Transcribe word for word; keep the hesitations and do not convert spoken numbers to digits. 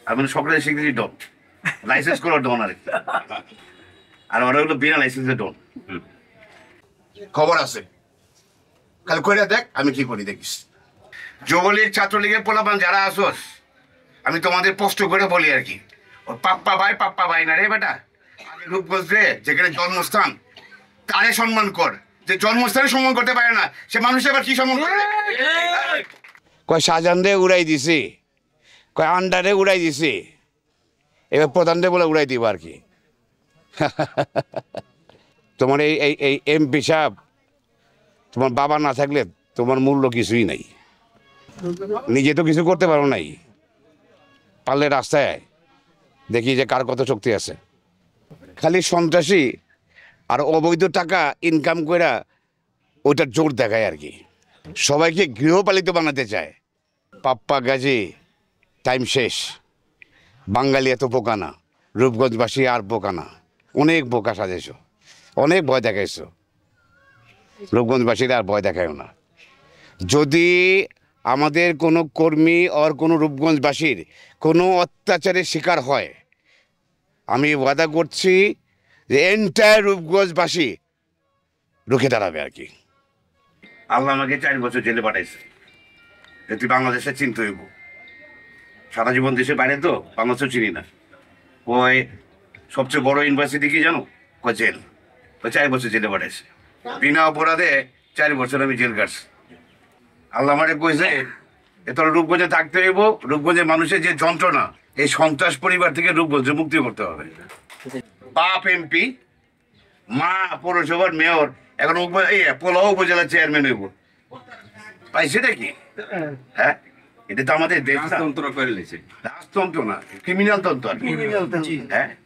আমি সকালে শিখতেছি ডন, লাইসেন্স করা ডন আর কি। আর ওরা হলো বিনা লাইসেন্সের ডন। খবর আছে, কাল কইরা দেখ আমি কি করি দেখিস। যুবলীগ ছাত্রলীগের পোলাপান যারা আসোস, আমি তোমাদের স্পষ্ট করে বলি আর কি, ওর পাপ্পা ভাই পাপ্পা ভাই না রে বেটা। আগে রূপগঞ্জ রে, যেখানে জন্মস্থান, তারে সম্মান কর। যে জন্মস্থানে সম্মান করতে পারে না, সে মানুষ আবার কি সম্মান করে? কয় শাহজাহান রে উড়াই দিছি, কয় আন্ডারে উড়াই দিছি, এবার প্রধান রে বলে উড়াই দিব আর কি। তোমার এই এই এই এমপি সাহেব, তোমার বাবা না থাকলে তোমার মূল্য কিছুই নাই, নিজে তো কিছু করতে পারো নাই, পারলে রাস্তায় দেখি যে কার কত শক্তি আছে। খালি সন্ত্রাসী আর অবৈধ টাকা ইনকাম করে ওইটার জোর দেখায় আর কি, সবাইকে গৃহপালিত বানাতে চায়। পাপ্পা গাজী টাইম শেষ, বাঙালি এত বোকা না, রূপগঞ্জবাসী আর বোকা না, অনেক বোকা সাজেছ, অনেক ভয় দেখাইছ, রূপগঞ্জবাসীরা আর ভয় দেখায়ও না। যদি আমাদের কোনো কর্মী আর কোনো রূপগঞ্জবাসীর কোনো অত্যাচারের শিকার হয়, আমি ওয়াদা করছি যে এন্টায়ার রূপগঞ্জবাসী রুখে দাঁড়াবে আর কি। আল্লাহ আমাকে চার বছর জেলে পাঠাইছে, তুই বাংলাদেশে চিনতে হইব। সারা জীবন দেশের বাইরে তো বাংলাদেশও চিনি না। ওই সবচেয়ে বড় ইউনিভার্সিটি কি জানো? কয় জেল। ওই চার বছর জেলে পাঠাইছে, বিনা অপরাধে চার বছর আমি জেল কাটছি। আল্লাহ আমাকে কইছে এ তোর রূপগঞ্জে থাকতে হইব, রূপগঞ্জের মানুষের যে যন্ত্রণা, এই সন্ত্রাস পরিবার থেকে রূপগঞ্জে মুক্তি করতে হবে। বাপ এমপি, মা পৌরসভার মেয়র, এখন এই পোলাও উপজেলার চেয়ারম্যান হইব। পাইছে নাকি? হ্যাঁ, এটা তো আমাদের দেশ রাজতন্ত্র করে লেছে, রাজতন্ত্র না, ক্রিমিনাল তন্ত্র। হ্যাঁ,